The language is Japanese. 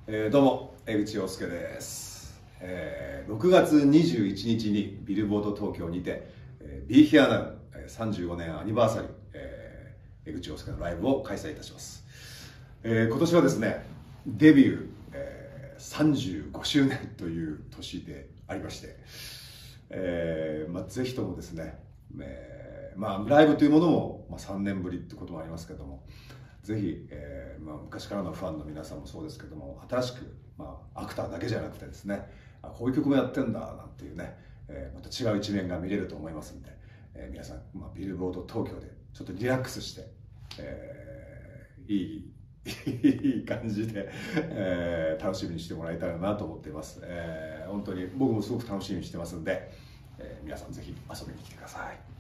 どうも江口洋介です。6月21日にビルボード東京にてBe Here Now 35年アニバーサリー、江口洋介のライブを開催いたします。今年はですねデビュー、35周年という年でありまして、ぜひともですね、ライブというものも、3年ぶりってこともありますけども、ぜひ、昔からのファンの皆さんもそうですけども、新しく、アクターだけじゃなくてですね、こういう曲もやってんだなんていうね、また違う一面が見れると思いますんで、皆さん、ビルボード東京でちょっとリラックスして、いい感じで、楽しみにしてもらえたらなと思っています。本当に僕もすごく楽しみにしてますんで、皆さんぜひ遊びに来てください。